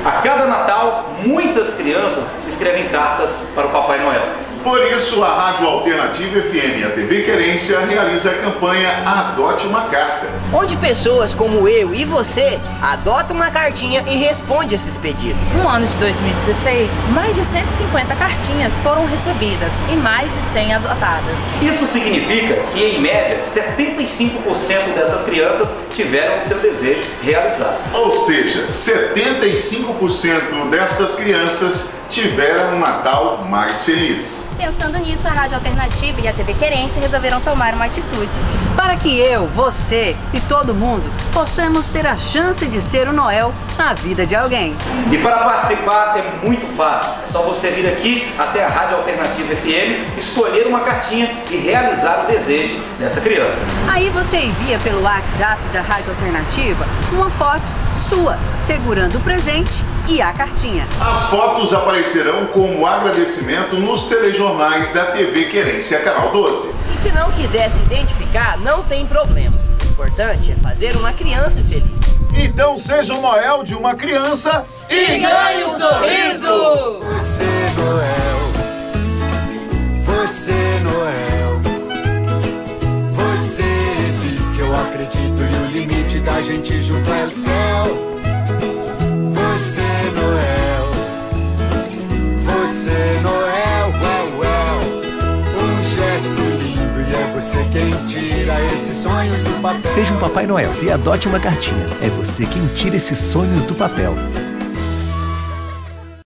A cada Natal, muitas crianças escrevem cartas para o Papai Noel. Por isso, a Rádio Alternativa FM e a TV Querência realiza a campanha Adote uma Carta, onde pessoas como eu e você adotam uma cartinha e respondem esses pedidos. No ano de 2016, mais de 150 cartinhas foram recebidas e mais de 100 adotadas. Isso significa que, em média, 75% dessas crianças tiveram o seu desejo realizado. Ou seja, 75% destas crianças tiveram um Natal mais feliz. Pensando nisso, a Rádio Alternativa e a TV Querência resolveram tomar uma atitude. Para que eu, você e todo mundo possamos ter a chance de ser o Noel na vida de alguém. E para participar é muito fácil. É só você vir aqui até a Rádio Alternativa FM, escolher uma cartinha e realizar o desejo dessa criança. Aí você envia pelo WhatsApp da Rádio Alternativa uma foto sua, segurando o presente e a cartinha. As fotos aparecerão como agradecimento nos telejornais da TV Querência, canal 12. E se não quiser se identificar, não tem problema. O importante é fazer uma criança feliz. Então seja o Noel de uma criança e ganhe um sorriso! Você, Noel, você, Noel, você existe, eu acredito, e o limite da gente junto é o céu. Você, Noel, você, Noel, um gesto lindo e é você quem tira esses sonhos do papel. Seja um Papai Noel e adote uma cartinha. É você quem tira esses sonhos do papel.